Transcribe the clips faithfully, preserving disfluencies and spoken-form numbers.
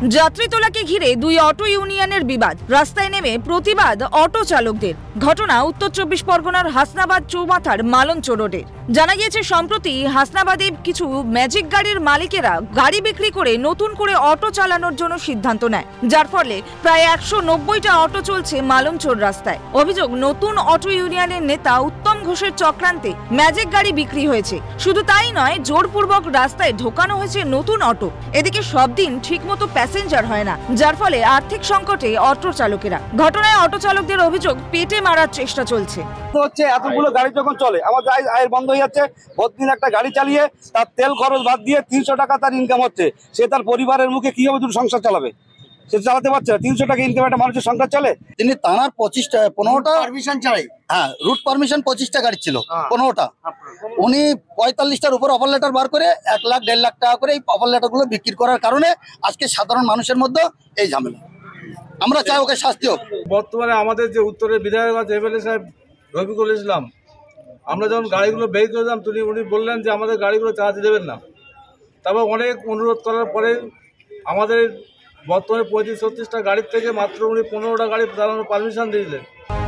যাত্রী তোলাকে ঘিরে দুই অটো ইউনিয়নের বিবাদ, রাস্তায় নেমে প্রতিবাদ অটো চালকদের। ঘটনা উত্তর চব্বিশ পরগনার হাসনাবাদ চৌমাথার মালঞ্চ রোডের। জানা গিয়েছে, সম্প্রতি হাসনাবাদে কিছু ম্যাজিক গাড়ির মালিকেরা গাড়ি বিক্রি করে নতুন করে অটো চালানোর জন্য সিদ্ধান্ত নেয়, যার ফলে প্রায় একশো নব্বইটা অটো চলছে মালঞ্চর রাস্তায়। অভিযোগ, নতুন অটো ইউনিয়নের নেতা উত্তম ঘোষের চক্রান্তে ম্যাজিক গাড়ি বিক্রি হয়েছে। শুধু তাই নয়, জোরপূর্বক রাস্তায় ঢোকানো হয়েছে নতুন অটো। এদিকে সব দিন ঠিকমতো প্যাসেঞ্জার হয় না, যার ফলে আর্থিক সংকটে অটো চালকেরা। ঘটনায় অটো চালকদের অভিযোগ, পেটে মারার চেষ্টা চলছে। হচ্ছে এতগুলো গাড়ি যখন চলে, আমার আয়ের বন্ধ হয়ে যাচ্ছে। প্রতিদিন একটা গাড়ি চালিয়ে তার তেল খরচ বাদ দিয়ে তিনশো টাকা তার ইনকাম হচ্ছে। সে তার পরিবারের মুখে কিভাবে দুটো সংসার চালাবে? সে চালাতে পারছে না। তিনশো টাকা ইনকাম একটা মানুষের সংসার চলে। তিনি তানার পঁচিশটা পনেরোটা পারমিশন চাই, হ্যাঁ রুট পারমিশন পঁচিশটা গাড়ি ছিল, পনেরোটা। উনি পঁয়তাল্লিশটার উপর অফার লেটার বার করে এক লাখ দেড় লাখ টাকা করে এই অফার লেটার গুলো বিক্রি করার কারণে আজকে সাধারণ মানুষের মধ্যে এই ঝামেলা। আমরা চাই ওকে শাস্তি হোক। বর্তমানে আমাদের যে উত্তরের বিধায়ক আছে এমএলএ সাহেব রফিকুল ইসলাম, আমরা যখন গাড়িগুলো বের করে দিলাম, তিনি উনি বললেন যে আমাদের গাড়িগুলো চালাতে দেবেন না। তারপর অনেক অনুরোধ করার পরে আমাদের বর্তমানে পঁয়ত্রিশ ছত্রিশটা গাড়ির থেকে মাত্র উনি পনেরোটা গাড়ি চালানোর পারমিশন দিয়েছিলেন।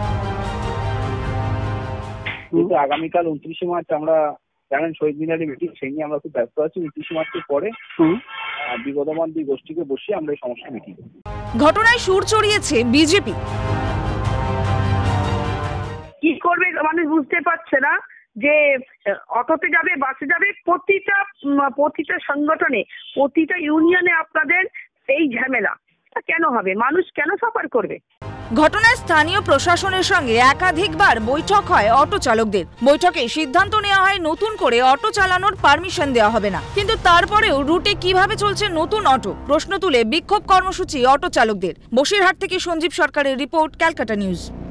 কিন্তু আগামীকাল উনত্রিশে মার্চ আমরা জানেন শহীদ মিনারে মিটিং, সেই নিয়ে আমরা খুব ব্যস্ত আছি। উনত্রিশে মার্চের পরে বিবদমান দুই গোষ্ঠীকে বসিয়ে আমরা এই সমস্যা মিটিং। ঘটনায় সুর চড়িয়েছে বিজেপি। কি করবে মানুষ বুঝতে পারছে না যে অটোতে যাবে, বাসে যাবে, প্রতিটা প্রতিটা সংগঠনে, প্রতিটা ইউনিয়নে আপনাদের এই ঝামেলা কেন হবে? মানুষ কেন সাফার করবে? ঘটনায় স্থানীয় প্রশাসনের সঙ্গে একাধিকবার বৈঠক হয় অটো চালকদের। বৈঠকে সিদ্ধান্ত নেওয়া হয় নতুন করে অটো চালানোর পারমিশন দেওয়া হবে না। কিন্তু তারপরেও রুটে কিভাবে চলছে নতুন অটো, প্রশ্ন তুলে বিক্ষোভ কর্মসূচি অটো চালকদের। বসিরহাট থেকে সঞ্জীব সরকারের রিপোর্ট, ক্যালকাটা নিউজ।